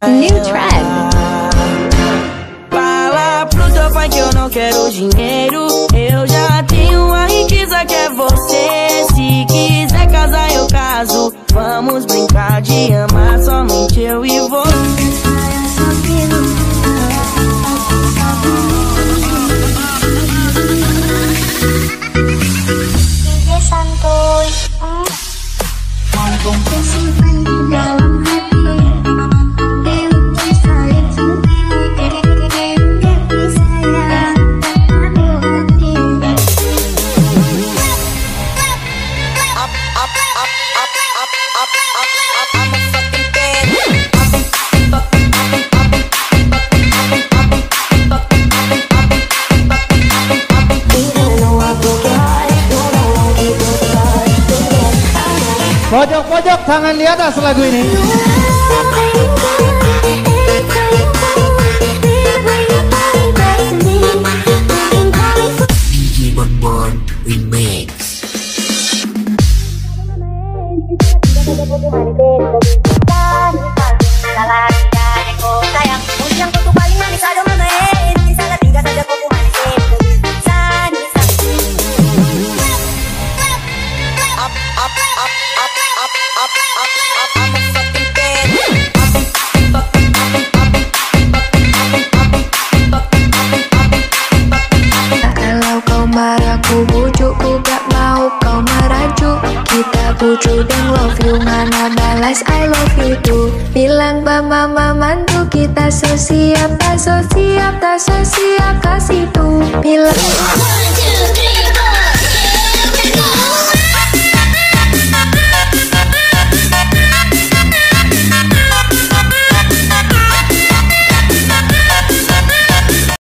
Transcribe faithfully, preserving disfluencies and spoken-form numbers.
New trend. Fala pro teu pai que eu não quero dinheiro. Eu já tenho uma riqueza que é você. Se quiser casar eu caso. Vamos brincar de amar somente eu e você. Santuy Langsung tersimpan di dalam hati. Dewi sayang sendiri, Dewi sayang aku hati. Up, up, up, up, up, up, up, up, I'm a fucking fan. Pojok-pojok tangan di atas lagu ini. Gigi Bonbon Remix. Ku bujuk, ku gak mau kau merajuk. Kita bujuk dan love you, mana balas I love you too. Bilang ba mama mantu kita so siap, tak so siap, tak so siap kasih tuh. Bilang one, two, three, four, here we go.